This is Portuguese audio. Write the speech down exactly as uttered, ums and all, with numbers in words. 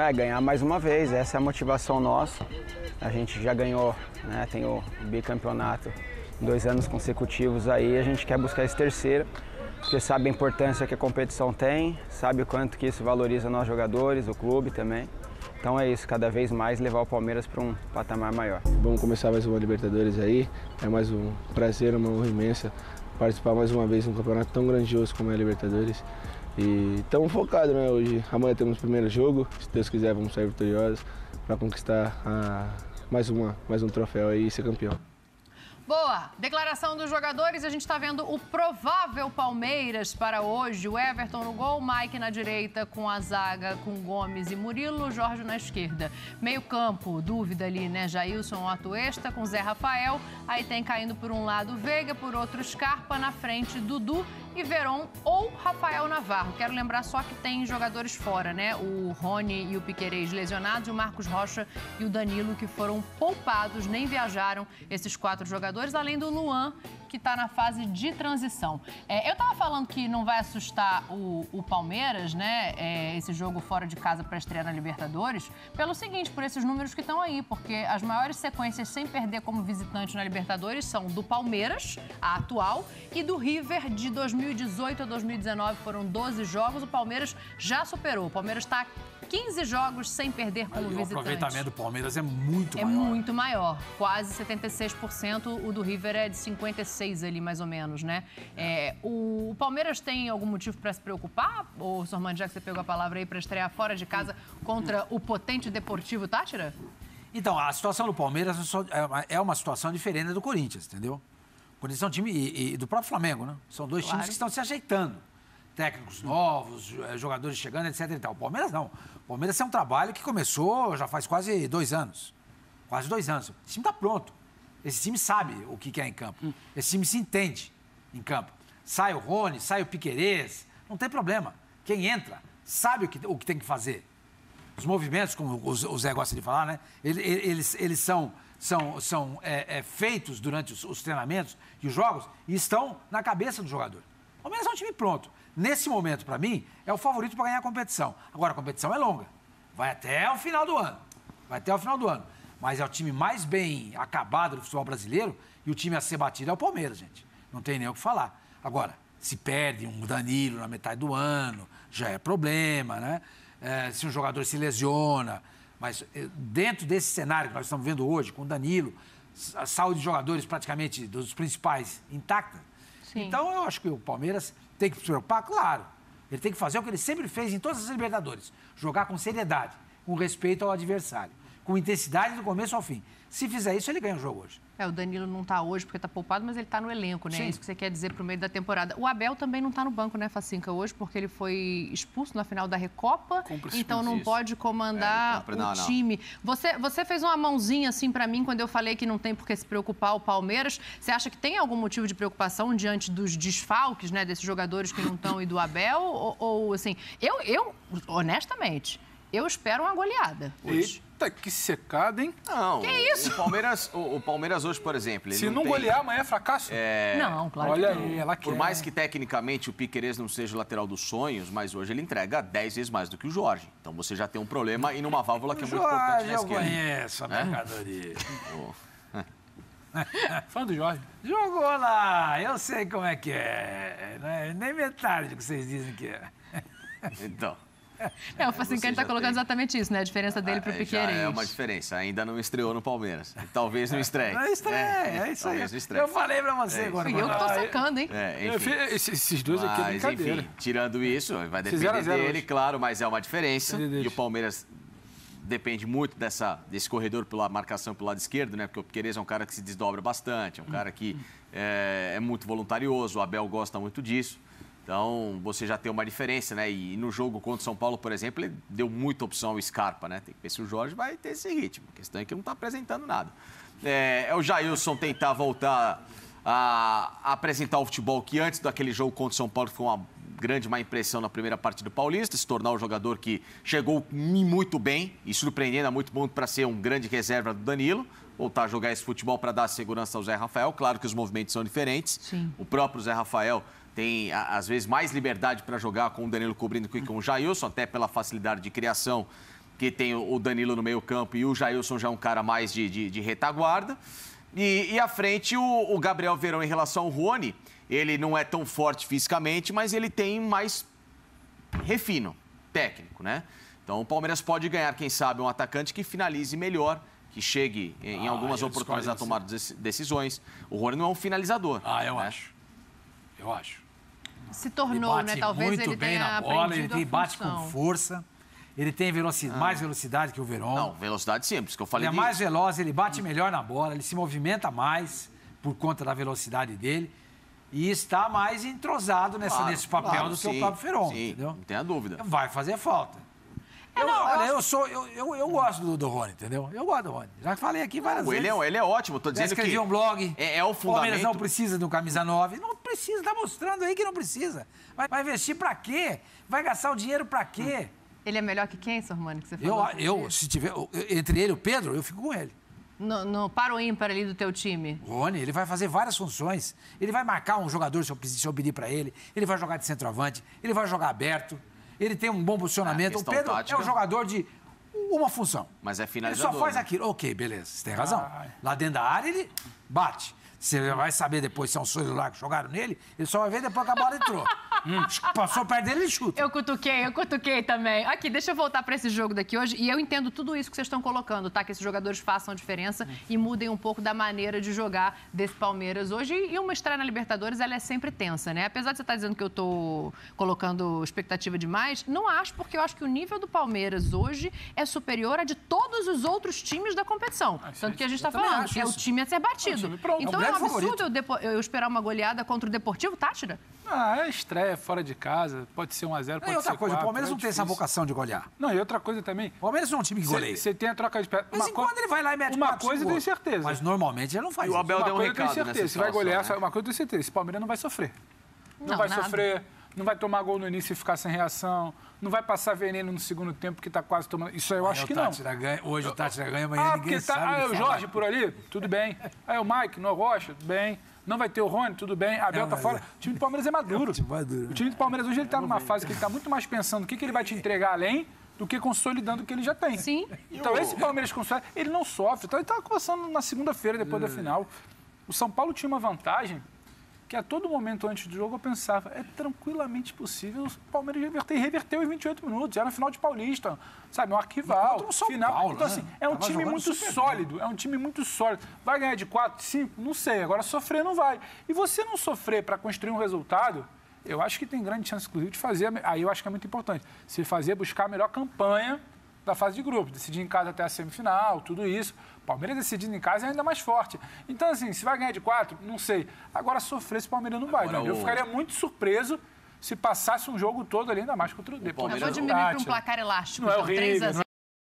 É, ganhar mais uma vez, essa é a motivação nossa. A gente já ganhou, né, tem o bicampeonato dois anos consecutivos aí, a gente quer buscar esse terceiro, porque sabe a importância que a competição tem, sabe o quanto que isso valoriza nós jogadores, o clube também. Então é isso, cada vez mais levar o Palmeiras para um patamar maior. Vamos começar mais uma Libertadores aí, é mais um prazer, uma honra imensa participar mais uma vez de um campeonato tão grandioso como é a Libertadores. E estamos focados, né? Hoje, amanhã temos o primeiro jogo, se Deus quiser vamos sair vitoriosos para conquistar a, mais, uma, mais um troféu aí e ser campeão. Boa! Declaração dos jogadores, a gente está vendo o provável Palmeiras para hoje. O Everton no gol, Mike na direita com a zaga com Gomes e Murilo, Jorge na esquerda. Meio campo, dúvida ali, né? Jailson, Atuesta com Zé Rafael. Aí tem caindo por um lado Veiga, por outro Scarpa, na frente Dudu e Veron ou Rafael Navarro. Quero lembrar só que tem jogadores fora, né? O Rony e o Piquerez lesionados, e o Marcos Rocha e o Danilo que foram poupados, nem viajaram esses quatro jogadores, além do Luan, que está na fase de transição. É, eu estava falando que não vai assustar o, o Palmeiras, né? É, esse jogo fora de casa para estrear na Libertadores, pelo seguinte, por esses números que estão aí, porque as maiores sequências sem perder como visitante na Libertadores são do Palmeiras, a atual, e do River de dois mil e dezoito a dois mil e dezenove, foram doze jogos, o Palmeiras já superou. O Palmeiras está quinze jogos sem perder como Aí, visitante. O aproveitamento do Palmeiras é muito é maior. É muito maior, quase setenta e seis por cento, o do River é de cinquenta e seis por cento ali, mais ou menos, né? É, o, o Palmeiras tem algum motivo para se preocupar? Ou, Sormani, já que você pegou a palavra aí, para estrear fora de casa contra o potente Deportivo Táchira? Então, a situação do Palmeiras é uma situação diferente do Corinthians, entendeu? O Corinthians é um time, e, e do próprio Flamengo, né? São dois claro. times que estão se ajeitando. Técnicos novos, jogadores chegando, etc e tal. O Palmeiras não. O Palmeiras é um trabalho que começou já faz quase dois anos. Quase dois anos. Esse time está pronto. Esse time sabe o que é em campo. Esse time se entende em campo. Sai o Rony, sai o Piquerez, não tem problema. Quem entra sabe o que, o que tem que fazer. Os movimentos, como o Zé gosta de falar, né? Eles, eles são, são, são é, é, feitos durante os, os treinamentos e os jogos e estão na cabeça do jogador. O Palmeiras é um time pronto. Nesse momento, para mim, é o favorito para ganhar a competição. Agora, a competição é longa. Vai até o final do ano. Vai até o final do ano. Mas é o time mais bem acabado do futebol brasileiro e o time a ser batido é o Palmeiras, gente. Não tem nem o que falar. Agora, se perde um Danilo na metade do ano, já é problema, né? É, se um jogador se lesiona. Mas dentro desse cenário que nós estamos vendo hoje, com o Danilo, a saúde de jogadores praticamente dos principais intacta. Sim. Então, eu acho que o Palmeiras tem que se preocupar, claro. Ele tem que fazer o que ele sempre fez em todas as Libertadores. Jogar com seriedade, com respeito ao adversário. Com intensidade do começo ao fim. Se fizer isso, ele ganha o jogo hoje. É, o Danilo não está hoje porque está poupado, mas ele está no elenco, né? Sim. É isso que você quer dizer para o meio da temporada. O Abel também não está no banco, né, Facinca, hoje, porque ele foi expulso na final da Recopa, então não pode comandar é, o time. Não. Você, você fez uma mãozinha assim para mim quando eu falei que não tem por que se preocupar o Palmeiras. Você acha que tem algum motivo de preocupação diante dos desfalques, né, desses jogadores que não estão e do Abel? Ou, ou assim, eu, eu, honestamente, eu espero uma goleada hoje. E... Que secada, hein? Não. Que isso? O Palmeiras, o, o Palmeiras hoje, por exemplo... Ele Se não, não tem, golear, amanhã é fracasso? É... Não, claro Olha que não. aí, ela Por quer. mais que tecnicamente o Piquerez não seja o lateral dos sonhos, mas hoje ele entrega dez vezes mais do que o Jorge. Então você já tem um problema e numa válvula que é muito Jorge, importante na eu esquerda. conheço a mercadoria. Fã do Jorge. Jogou lá, eu sei como é que é. Né? Nem metade do que vocês dizem que é. Então... É, o Facinca está colocando tem... exatamente isso, né? A diferença dele ah, para o Piquerez. É uma diferença. Ainda não estreou no Palmeiras. Talvez não estreie. Não estreia, é, é isso aí. Eu falei para você é agora. Fui eu que estou sacando, hein? É, enfim. Esses dois aqui é brincadeira. Enfim, tirando isso, vai depender dele, hoje. claro, mas é uma diferença. E o Palmeiras depende muito dessa, desse corredor pela marcação pelo lado esquerdo, né? Porque o Piquerez é um cara que se desdobra bastante, é um cara que é, é muito voluntarioso, o Abel gosta muito disso. Então, você já tem uma diferença, né? E no jogo contra o São Paulo, por exemplo, ele deu muita opção ao Scarpa, né? Tem que ver se o Jorge vai ter esse ritmo. A questão é que não está apresentando nada. É, é o Jailson tentar voltar a, a apresentar o futebol que antes daquele jogo contra o São Paulo foi uma grande má impressão na primeira partida do Paulista, se tornar o jogador que chegou muito bem e surpreendendo a muito muito para ser um grande reserva do Danilo. Voltar a jogar esse futebol para dar segurança ao Zé Rafael. Claro que os movimentos são diferentes. Sim. O próprio Zé Rafael tem, às vezes, mais liberdade para jogar com o Danilo cobrindo que com o Jailson, até pela facilidade de criação porque tem o Danilo no meio campo e o Jailson já é um cara mais de, de, de retaguarda. E, e à frente, o, o Gabriel Veron, em relação ao Rony, ele não é tão forte fisicamente, mas ele tem mais refino técnico, né? Então o Palmeiras pode ganhar, quem sabe, um atacante que finalize melhor, que chegue em ah, algumas oportunidades a tomar decisões. O Rony não é um finalizador. Ah, eu né? acho. Eu acho. Se tornou, ele bate né? Talvez muito ele bem tenha na bola, ele aprendido tem, a bate função. com força. Ele tem velocidade, ah. mais velocidade que o Veron. Não, velocidade sim, por isso que eu falei Ele é mais veloz, ele bate melhor na bola, ele se movimenta mais por conta da velocidade dele. E está mais entrosado nessa, claro, nesse papel claro, do sim, que o próprio Veron, sim, entendeu? Não tenha dúvida. Vai fazer falta. É, eu, não, olha, eu, eu, sou, eu, eu, eu gosto do, do Rony, entendeu? Eu gosto do Rony. Já falei aqui várias não, vezes. Ele é, ele é ótimo, tô dizendo Já escrevi que... um blog. É, é o fundamento... O Palmeiras não precisa de um camisa nove. Não precisa, tá mostrando aí que não precisa. Vai, vai investir pra quê? Vai gastar o dinheiro pra quê? Ele é melhor que quem, Sormani, que você falou? Eu, eu se tiver... Entre ele e o Pedro, eu fico com ele. No, no para o ímpar ali do teu time. Rony, ele vai fazer várias funções. Ele vai marcar um jogador se eu, se eu pedir para ele. Ele vai jogar de centroavante. Ele vai jogar aberto. Ele tem um bom posicionamento. O Pedro tática. é um jogador de uma função. Mas é finalizador. Ele só faz né? aquilo. Ok, beleza. Você tem razão. Ah, Lá dentro da área, ele bate. Você vai saber depois se é um celular que jogaram nele. Ele só vai ver depois que a bola entrou. hum, passou perto dele, ele chuta. Eu cutuquei, eu cutuquei também. Aqui, deixa eu voltar para esse jogo daqui hoje. E eu entendo tudo isso que vocês estão colocando, tá? Que esses jogadores façam a diferença hum. e mudem um pouco da maneira de jogar desse Palmeiras hoje. E uma estreia na Libertadores, ela é sempre tensa, né? Apesar de você estar dizendo que eu tô colocando expectativa demais, não acho, porque eu acho que o nível do Palmeiras hoje é superior a de todos os outros times da competição. Ah, Tanto que a gente está falando, que é o time a ser batido. É então é um absurdo eu, depo... eu esperar uma goleada contra o Deportivo, Táchira? Ah, é estreia fora de casa, pode ser um a zero, pode ser outra coisa, quatro, o Palmeiras é não tem essa vocação de golear. Não, e outra coisa também... O Palmeiras não é um time que goleia. Você tem a troca de pé. Mas enquanto ele vai lá e mete Uma quatro, coisa eu tenho certeza. Mas normalmente ele não faz e o Abel isso. deu um uma recado coisa eu tenho certeza, nessa se vai golear, né? uma coisa eu tenho certeza, esse Palmeiras não vai sofrer. Não, não vai nada. sofrer, não vai tomar gol no início e ficar sem reação, não vai passar veneno no segundo tempo que está quase tomando... Isso aí eu acho que não. Ganha, hoje o Táchira ganha, amanhã ah, ninguém tá, sabe. Ah, é o Jorge por ali? Tudo bem. Ah, é o Mike, no Rocha? Tudo bem. Não vai ter o Rony? Tudo bem. Abel tá fora. O time do Palmeiras é maduro. O time do Palmeiras hoje ele tá numa fase que ele tá muito mais pensando o que, que ele vai te entregar além do que consolidando o que ele já tem. Sim. Então esse Palmeiras consolida, ele não sofre. Então ele tava conversando na segunda-feira, depois da final. O São Paulo tinha uma vantagem que a todo momento antes do jogo eu pensava, é tranquilamente possível o Palmeiras reverter. E reverteu em vinte e oito minutos, já na final de Paulista, sabe, um arquival, São final. Paulo, então, né? assim, é um Tava time muito sólido, bem. é um time muito sólido. Vai ganhar de quatro, cinco? Não sei, agora sofrer não vai. E você não sofrer para construir um resultado, eu acho que tem grande chance, inclusive, de fazer, aí eu acho que é muito importante, se fazer, buscar a melhor campanha da fase de grupo, decidir em casa até a semifinal, tudo isso. Palmeiras decidindo em casa é ainda mais forte. Então, assim, se vai ganhar de quatro, não sei. Agora, sofrer esse Palmeiras não vai. Né? Eu ficaria muito surpreso se passasse um jogo todo ali, ainda mais contra o Deportivo. Eu vou diminuir para um placar elástico. Não é então, horrível, três a zero,